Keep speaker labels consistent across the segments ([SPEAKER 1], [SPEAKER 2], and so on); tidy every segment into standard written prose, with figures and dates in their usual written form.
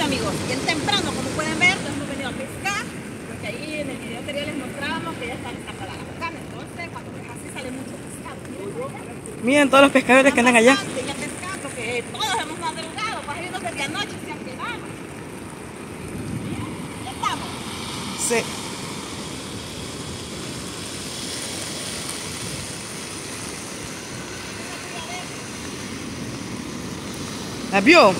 [SPEAKER 1] amigos, bien temprano, como pueden ver, nos hemos venido a pescar, porque ahí en el video anterior les mostrábamos que ya están escapadas las carnes, entonces cuando es así sale mucho pescado.
[SPEAKER 2] Miren todos los pescadores que andan allá.
[SPEAKER 1] Ya pescando, que todos hemos madrugado, pues ellos desde anoche se han quedado. Ya estamos.
[SPEAKER 2] Sí. ¿La vio?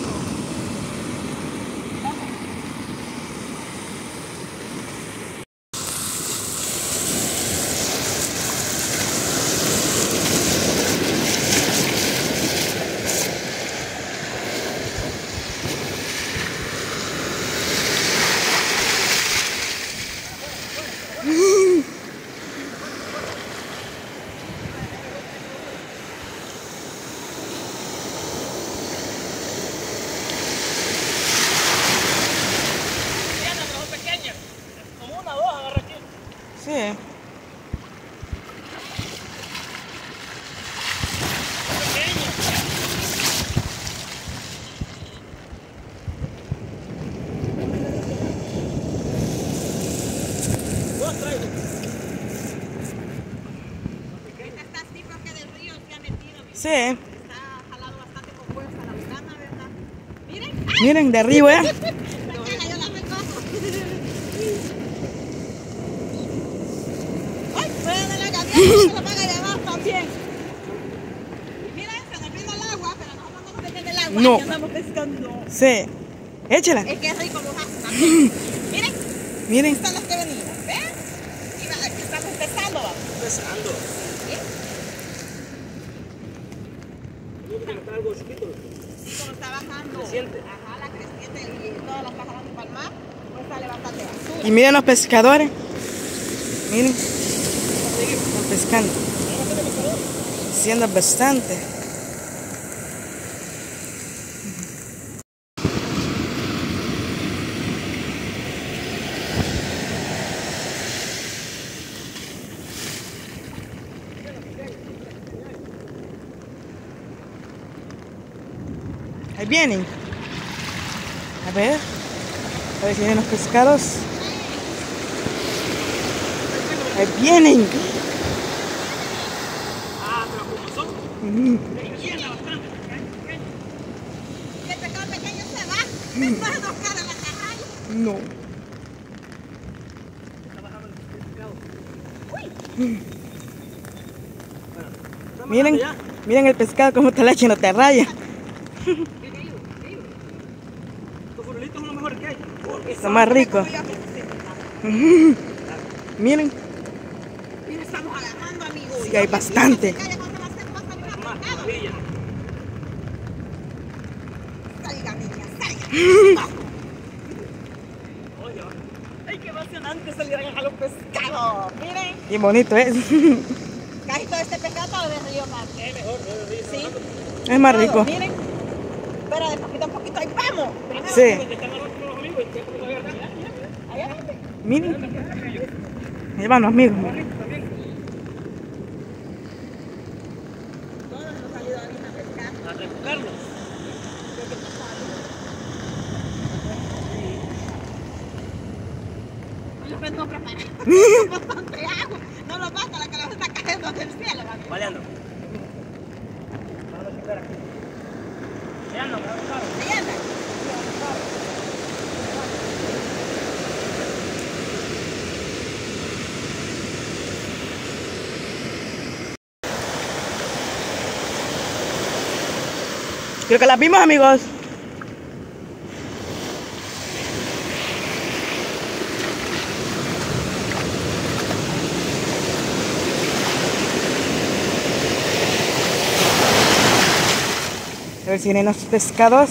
[SPEAKER 2] Sí. Sí.
[SPEAKER 1] Está jalado bastante con fuerza la bocana, ¿verdad? Miren.
[SPEAKER 2] Miren, de arriba, ¿eh?
[SPEAKER 1] Yo la recojo. Ay, pueden la gaviota, se la paga de abajo también. Y miren, se nos vino el agua, pero nosotros no nos meten el agua.
[SPEAKER 2] No.
[SPEAKER 1] Aquí andamos pescando.
[SPEAKER 2] Sí. Échala.
[SPEAKER 1] Es que es rico los haces también. Miren.
[SPEAKER 2] Miren.
[SPEAKER 1] Están los que venimos, ¿ven? Y aquí estamos empezando, vamos.
[SPEAKER 3] Empezando.
[SPEAKER 1] ¿Sí?
[SPEAKER 3] Está algo chiquito.
[SPEAKER 1] Sí, como está bajando.
[SPEAKER 3] Creciente.
[SPEAKER 1] Ajá, la creciente y todas las pajas para el mar, pues sale bastante basura.
[SPEAKER 2] Y miren los pescadores. Miren. Están pescando. Siendo bastante. Ahí vienen. A ver si vienen los pescados. Ahí vienen.
[SPEAKER 3] Ah, pero como son. Llena bastante.
[SPEAKER 1] Y el pescado pequeño se va. Me puede tocar a la carralla.
[SPEAKER 2] No.
[SPEAKER 3] Está bajando el pescado.
[SPEAKER 2] Miren, miren el pescado como te la echa y no te raya.
[SPEAKER 3] Estos furulitos son los mejores que hay.
[SPEAKER 2] Está más rico. Miren.
[SPEAKER 1] Y le estamos agarrando, amigos.
[SPEAKER 2] Sí, hay bastante.
[SPEAKER 3] Maravilla.
[SPEAKER 1] Salga, niña, salga.
[SPEAKER 3] Oye,
[SPEAKER 1] Ay, qué emocionante salir a agarrar los pescados. Miren,
[SPEAKER 2] Qué bonito es.
[SPEAKER 1] casi todo este pescado de Río Mar.
[SPEAKER 3] es mejor,
[SPEAKER 1] Sí.
[SPEAKER 2] Es más
[SPEAKER 1] Todo,
[SPEAKER 2] rico.
[SPEAKER 1] miren. Pero de poquito a poquito, ahí vamos.
[SPEAKER 2] Sí.
[SPEAKER 3] Están hablando los amigos y siempre lo agarran.
[SPEAKER 1] Allá vete.
[SPEAKER 2] Miren. Ahí van los amigos.
[SPEAKER 1] Todos hemos salido ahorita a pescar.
[SPEAKER 3] A recogerlos.
[SPEAKER 1] Yo vengo preparando bastante agua. No lo basta la que la está cayendo del cielo. ¿Vale?
[SPEAKER 3] Valeando. Vamos a quitar aquí. Ya no, claro.
[SPEAKER 1] Ahí anda.
[SPEAKER 2] Creo que las vimos, amigos. A ver si vienen los pescados.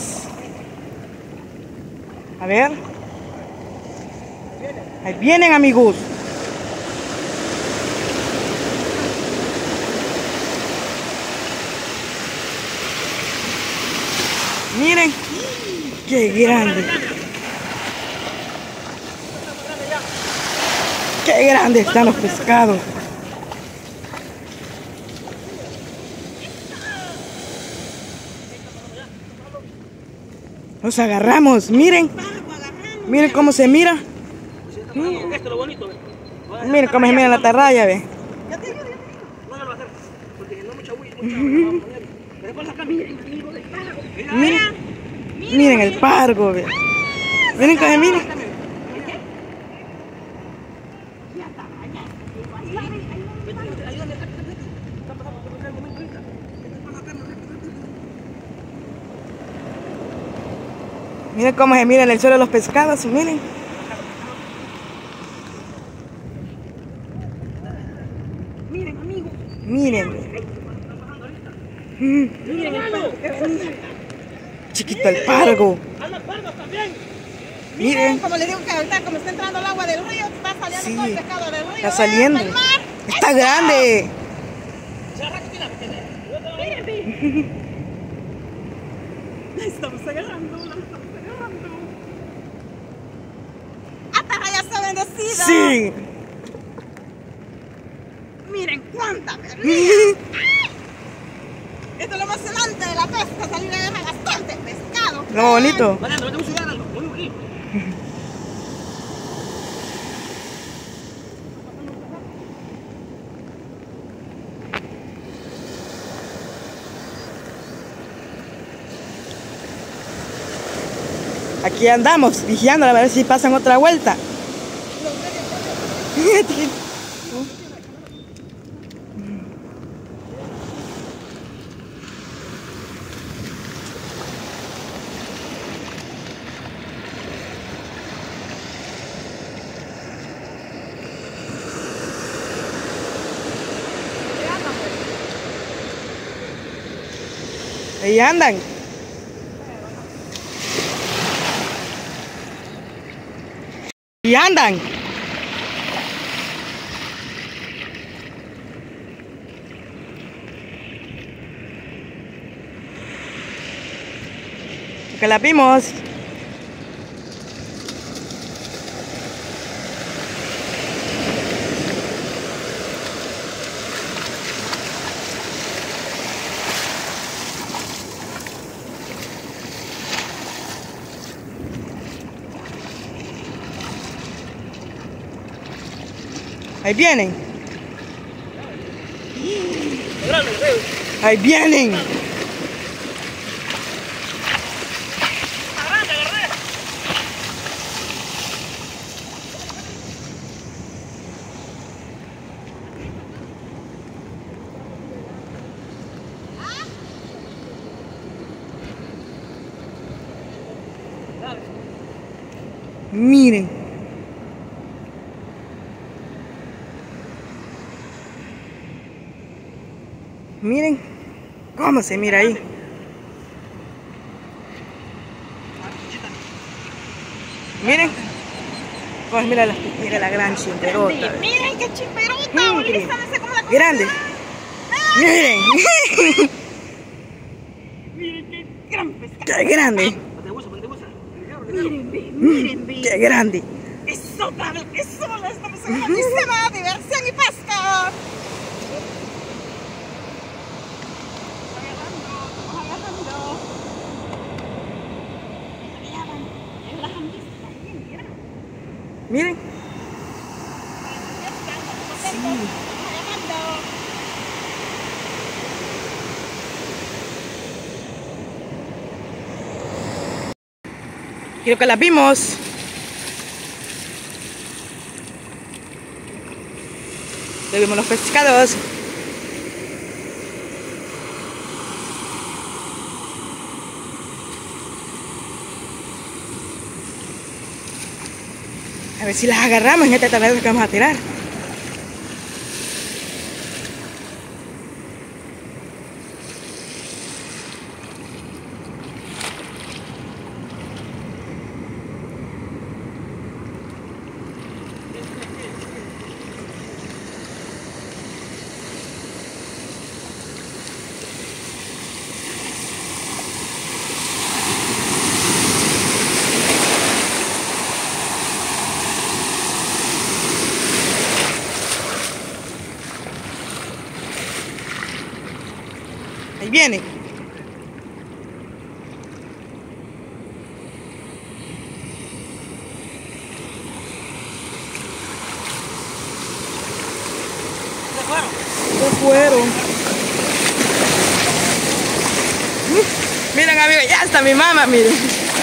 [SPEAKER 2] A ver. Ahí vienen, amigos. Miren. Qué grande. Qué grandes están los pescados. Los agarramos, miren. Miren cómo se mira.
[SPEAKER 3] Esto es lo bonito.
[SPEAKER 2] Miren cómo se mira la atarraya, ve.
[SPEAKER 3] No lo va a hacer. Porque no mucha bulla, mucha agua. Pero por acá, miren, amigo del pargo.
[SPEAKER 2] Miren. Miren el pargo, ve. Miren cómo se mira. Miren cómo se mira en el suelo los pescados, miren.
[SPEAKER 1] Miren, amigo.
[SPEAKER 2] Miren.
[SPEAKER 1] Miren el pargo.
[SPEAKER 2] Chiquito el pargo. Miren.
[SPEAKER 1] Como les digo que ahorita como está entrando el agua del río, está saliendo
[SPEAKER 2] Sí,
[SPEAKER 1] todo el pescado del río.
[SPEAKER 2] está saliendo.
[SPEAKER 1] Del mar.
[SPEAKER 2] Está grande.
[SPEAKER 1] Miren, la estamos agarrando. Atarraya está bendecida.
[SPEAKER 2] Sí.
[SPEAKER 1] Miren cuánta verdad. Esto es lo emocionante de la pesca, salir a agarrar bastante pescado.
[SPEAKER 2] Lo bonito.
[SPEAKER 3] Mariano, vete a cigarro. Muy bonito.
[SPEAKER 2] Aquí andamos, vigilando a ver si pasan otra vuelta. Ahí andan. Y andan. Que la vimos. Ahí vienen. Ahí vienen. Miren. Miren cómo se mira ahí. Miren. Pues mira la gran chimperota.
[SPEAKER 1] Miren qué chimperota.
[SPEAKER 2] Miren.
[SPEAKER 1] No sé cómo la
[SPEAKER 2] Grande. Miren.
[SPEAKER 1] Miren qué gran pescado.
[SPEAKER 2] Qué grande.
[SPEAKER 1] Miren,
[SPEAKER 2] Qué grande.
[SPEAKER 1] Eso, Pablo, eso, estamos en una misma diversión y pesca. Estamos agarrando.
[SPEAKER 2] Miren. Creo que la vimos. Le vimos los pescados. A ver si las agarramos en esta tarde que vamos a tirar. Ahí viene. cuero. Miren, amigos, ya está mi mamá, miren.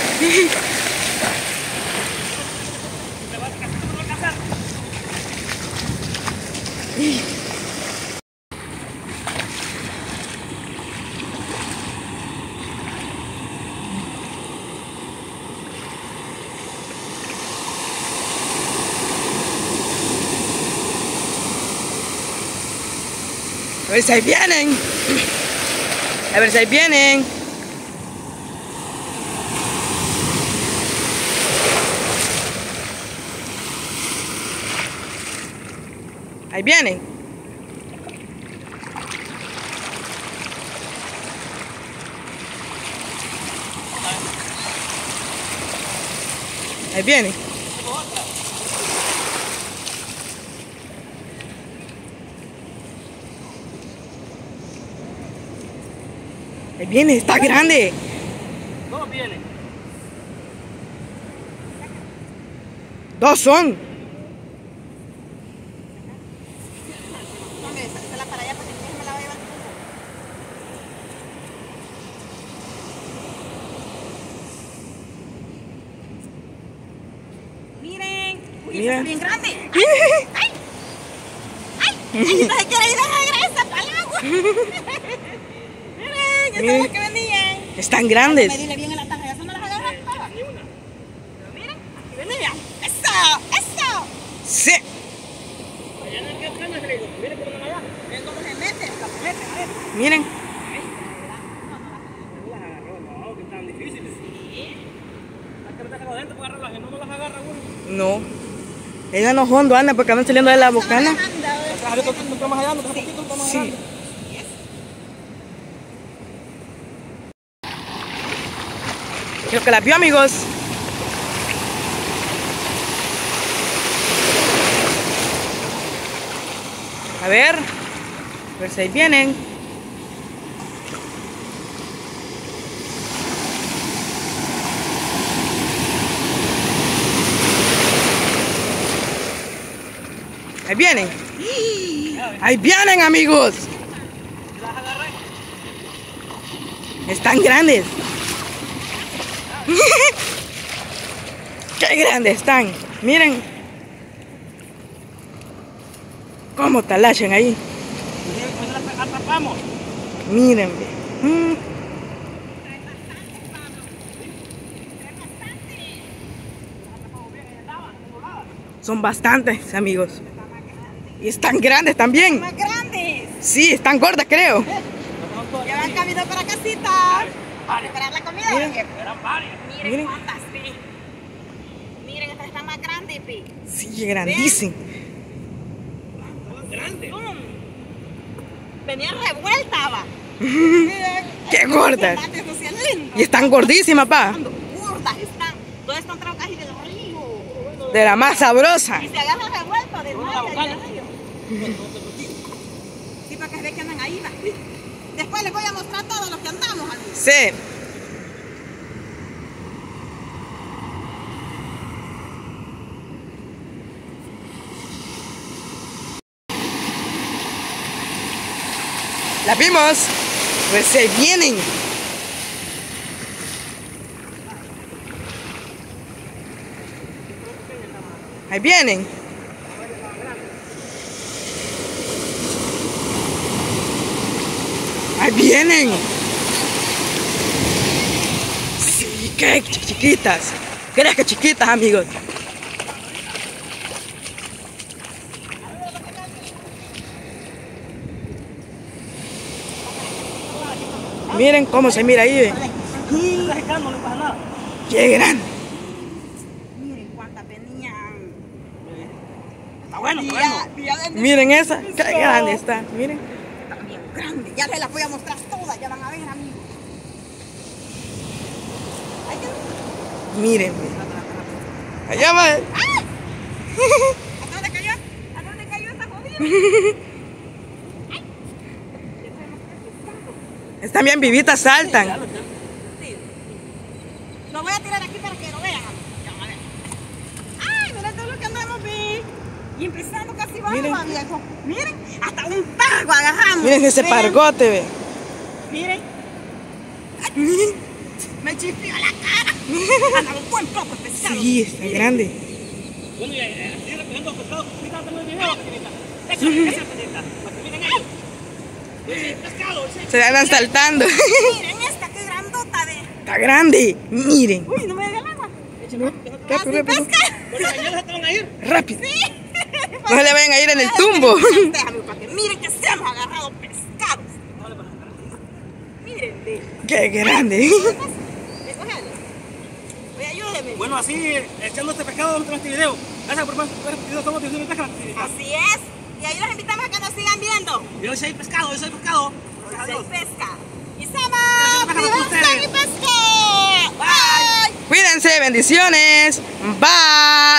[SPEAKER 2] A ver si ahí vienen. A ver si ahí vienen. Ahí vienen. Ahí vienen. Ahí viene, está grande.
[SPEAKER 3] ¿Cómo viene?
[SPEAKER 2] Dos son.
[SPEAKER 1] Sácala para allá porque me la voy a llevar. Miren. Uy,
[SPEAKER 2] Mira.
[SPEAKER 1] está bien grande. ¡Ay! ¡Ay! No se quiere ir de regreso para el agua. Miren, estas son las que venían.
[SPEAKER 2] Están grandes.
[SPEAKER 1] Medile bien en la taja, ya se me las agarran todas.
[SPEAKER 3] Ni una.
[SPEAKER 1] Pero miren, aquí venían. ¡Eso! ¡Eso!
[SPEAKER 2] Sí.
[SPEAKER 3] Allá en el que se le digo, mire por una allá.
[SPEAKER 1] Miren cómo se mete. La mete, a ver.
[SPEAKER 2] Miren.
[SPEAKER 3] No las agarró, no, que están difíciles. Hay que meterse adentro para agarrarlas, que no me las agarra uno.
[SPEAKER 2] No. Ellas no hondo andan porque andan saliendo de la bocana.
[SPEAKER 3] Acá esto no estamos hallando, está poquito, estamos
[SPEAKER 2] Sí.
[SPEAKER 3] hallando.
[SPEAKER 2] Creo que la vio, amigos. A ver si ahí vienen. Ahí vienen. Ahí vienen, amigos.
[SPEAKER 3] ¿Las agarré?
[SPEAKER 2] Están grandes. Qué grandes están. Miren cómo talachan ahí.
[SPEAKER 3] Pues las atrapamos.
[SPEAKER 2] Miren. Son bastantes, amigos. Y están grandes también.
[SPEAKER 1] Más grandes.
[SPEAKER 2] Sí, están gordas, creo.
[SPEAKER 1] Ya van camino para casita. A preparar la comida.
[SPEAKER 2] Miren.
[SPEAKER 3] Eran varias.
[SPEAKER 1] Miren
[SPEAKER 2] Miren.
[SPEAKER 1] cuántas, pi. Miren, esta está más grande, pi.
[SPEAKER 2] Sí, grandísimo.
[SPEAKER 3] Grandes.
[SPEAKER 1] Venía revuelta, va.
[SPEAKER 2] Qué gordas.
[SPEAKER 1] Eso sí es lindo.
[SPEAKER 2] Y están gordísimas, pa.
[SPEAKER 1] Gordas están. Todas están traucas y del río.
[SPEAKER 2] De la más sabrosa.
[SPEAKER 1] Y se agarran revuelto de
[SPEAKER 3] la
[SPEAKER 1] noche y
[SPEAKER 3] bocana.
[SPEAKER 1] del río. Sí, para que se ve que andan ahí, va. Después les voy a mostrar todos los que andamos, amigos.
[SPEAKER 2] Sí. La vimos. Pues se vienen. Ahí vienen. Ahí vienen. Sí, qué chiquitas. ¿Crees que chiquitas, amigos? Miren cómo se mira ahí.
[SPEAKER 3] Está secando, no pasa nada.
[SPEAKER 2] Qué grande.
[SPEAKER 1] Miren cuántas venían.
[SPEAKER 3] Está bueno, está
[SPEAKER 1] Día,
[SPEAKER 3] bueno.
[SPEAKER 1] día de
[SPEAKER 2] Miren esa. Qué grande está. Miren.
[SPEAKER 1] Está bien grande. Ya se las voy a mostrar todas. Ya van a ver, amigos. Ay, qué...
[SPEAKER 2] Miren. Allá va.
[SPEAKER 1] ¿A dónde cayó? ¿A dónde cayó esta jodida?
[SPEAKER 2] Están bien vivitas, saltan.
[SPEAKER 1] Sí. Lo voy a tirar aquí para que lo vean. Ya, a ver. ¡Ay, mira todo lo que andamos, vi! Y empezando casi
[SPEAKER 2] Miren.
[SPEAKER 1] agua, viejo. Miren, hasta un pargo agarramos.
[SPEAKER 2] Miren ese pargote, ve.
[SPEAKER 1] Miren.
[SPEAKER 2] Miren.
[SPEAKER 1] Me chispeó la cara. Anda un buen poco de pescado.
[SPEAKER 2] Sí, está grande.
[SPEAKER 3] Bueno, y así recogiendo pescado. Ahorita tengo el video, pequeñita. Esa pequeñita. Para que miren ahí. Ese pescado, ese.
[SPEAKER 2] Se andan saltando.
[SPEAKER 1] Miren esta, qué grandota de.
[SPEAKER 2] Está grande. Miren.
[SPEAKER 1] Uy, no me diga el agua.
[SPEAKER 2] Rápido, rápido.
[SPEAKER 3] Bueno, mañana se te van a ir.
[SPEAKER 2] Rápido. No se le vayan a ir en el tumbo.
[SPEAKER 1] Déjame para que miren que se hemos agarrado pescados. Miren, ve.
[SPEAKER 2] Qué grande.
[SPEAKER 1] Recógelo. Oye, ayúdeme.
[SPEAKER 3] Bueno, así, echando este pescado, vamos a este video. Gracias por más. Estamos diciendo pesca.
[SPEAKER 1] Así es. Y ahí los invitamos a que nos sigan viendo.
[SPEAKER 3] Yo soy pescado, yo soy pescado.
[SPEAKER 1] Soy pesca. Y somos
[SPEAKER 3] Gracias por
[SPEAKER 1] Vivanza y Pesca. Bye.
[SPEAKER 2] Cuídense, bendiciones. Bye.